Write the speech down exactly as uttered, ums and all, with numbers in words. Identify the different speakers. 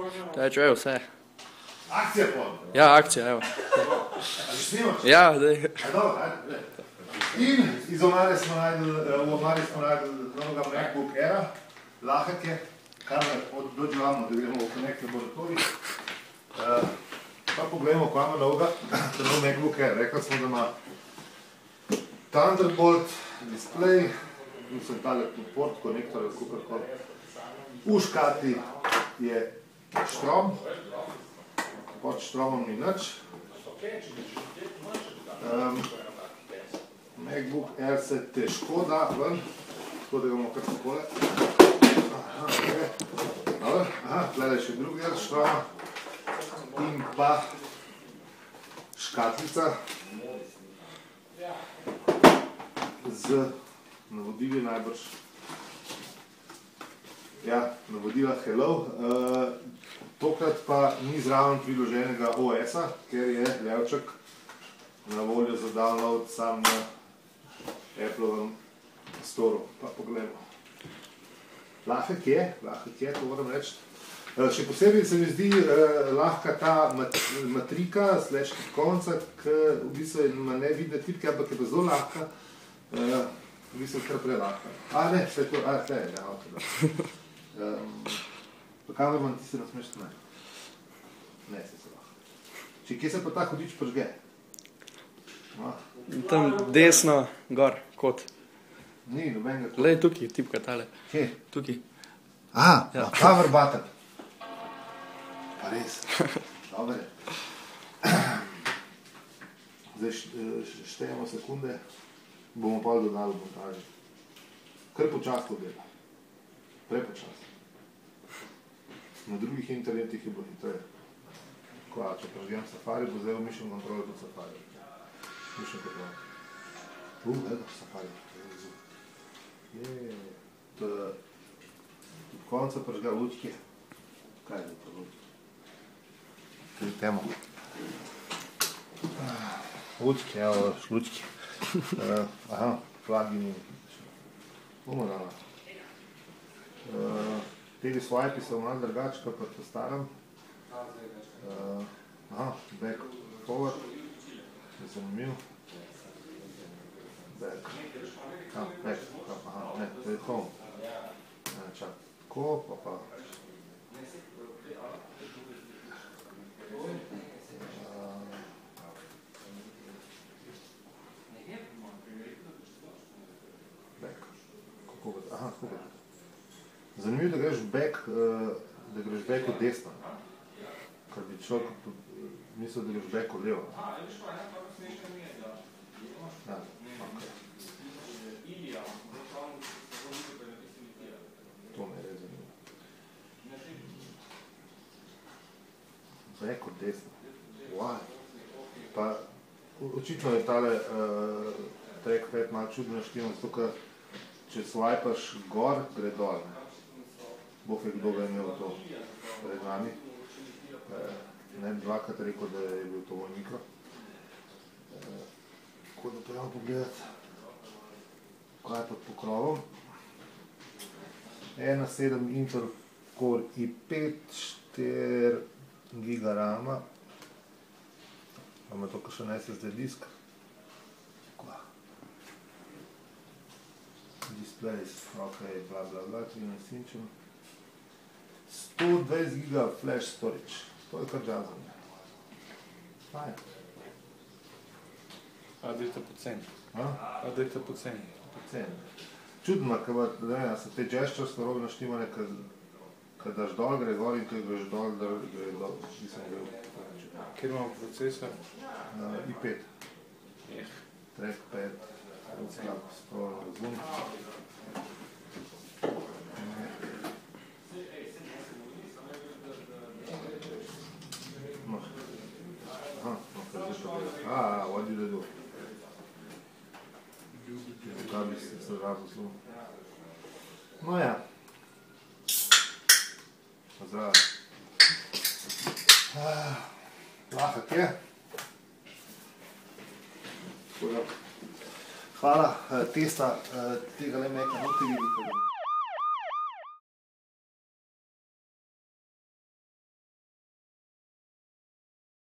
Speaker 1: Teč, evo, vse.
Speaker 2: Akcija pol.
Speaker 1: Ja, akcija, evo.
Speaker 2: Ali snimaš?
Speaker 1: Ja, daj.
Speaker 2: Dobro, ajde. In iz omare smo najdeli, v omari smo najdeli novega MacBook Aira, lahek je, kar odločevamo, da gremo v Connect Laboratory. Pa pogledamo, ko imamo novega, ta nov MacBook Air. Rekli smo, da ima Thunderbolt, display, in sem tale port, konektor, kakorkoli. V škatli je štrom, pod štromom ni nič. MacBook Air se težko da ven, tako da ga bomo kar takole. Aha, tlele še drugi del štroma. In pa škatlica z navodili najbrž. Ja, navodila Hello. Tokrat pa ni zraven priloženega O S-a, ker je levček na voljo za download sam na Applovem storu. Pa pogledamo. Lahek je, lahek je, to moram reči. Še posebej se mi zdi lahka ta matrika, slash konca, ki v bistvu ima nevidne tipke, ampak je pa zelo lahka, v bistvu kar prelahka. A ne, vse to, a tle je, ja, ok. Pa kamerman, ti se nasmeš, ne? Ne, se se lahka. Če kje se pa ta hudič pržge?
Speaker 1: Tam desno, gor, kot.
Speaker 2: Ni, nobenega kot.
Speaker 1: Lej, tukaj, tipka tale.
Speaker 2: Kje?
Speaker 1: Tukaj.
Speaker 2: Aha, power button. Pa res, dobre. Zdaj štejemo sekunde, bomo pa dodali v montaži. Kar počas to dela. Prepočas. Na drugih internetih je bilo hitreje. Ko, če prežgem Safari, bo zdaj v Mission Control tudi Safari. Mission Control. U, edo, Safari. Je, to je od konca prežga lučke. Kaj je to lučke? Temo. Lučke, evo, šlučke. Aha, plugini. Bomo dala. Teli swipe so malo drugačka, pa to staram. Aha, back forward. Je zanimiv. Back. Ah, back. Aha, ne, to je home. Čak, tako, pa pa. Aha, tako ga. Zanimivo, da greš back, da greš back od desna. Kar bi človek mislil, da greš back od levo. Ja, ok. To me je res zanimivo. Back od desna. Why? Pa očitno je tale trackpad malo čudno naštiman, zato ker če swipaš gor, gre dol. Bo fe kdo ga imel to pred nami. Ne bi dvakrat rekel, da je bil to moj mikro. Tako da pojamo pogledati, kaj je pod pokrovom. ena sedem Intel Core i pet, štiri giga rama. Imamo to kakšen S S D disk. Displays, ok, bla bla bla, trinajst inčev. sto dvajset giga flash storage. To je kar džazanje. Fajn.
Speaker 1: A dajte poceni. A dajte poceni.
Speaker 2: Poceni. Čudno, da se te gestures narobe naštimane, kad daš dol, gre gor in kad greš dol, da gre dol. Nisem gre v...
Speaker 1: Kjer imamo procesor?
Speaker 2: i pet. Trackpad. Slab, scroll, zoom. Aha, ok, zdaj pa gleda. Ah, what did I do? Kaj bi se se rabo zelo. No ja. Zdravo. Lahek je. Hvala, testa tega le meka, no te vidim.